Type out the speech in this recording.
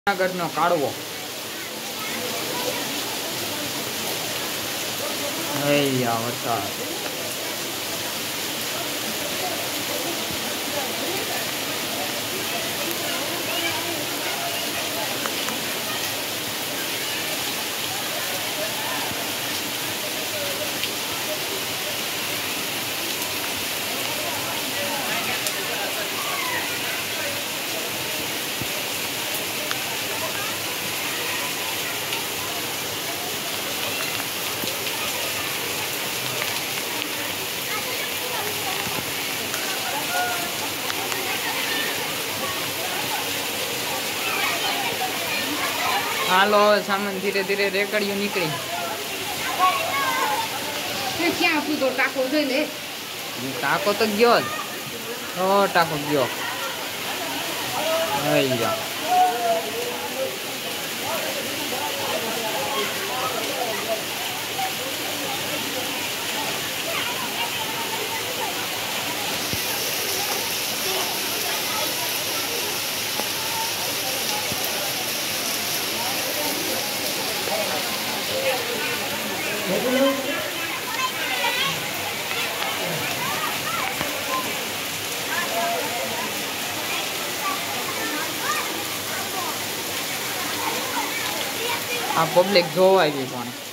જૂનાગઢનો કાળવો હૈયા વરસાદ हालो सामान धीरे धीरे रेकड़ियों निकली क्या पूछो टाको दे ले टाको तो गयो ओ टाको गयो भैया आ पब्लिक जोवाई गई कोने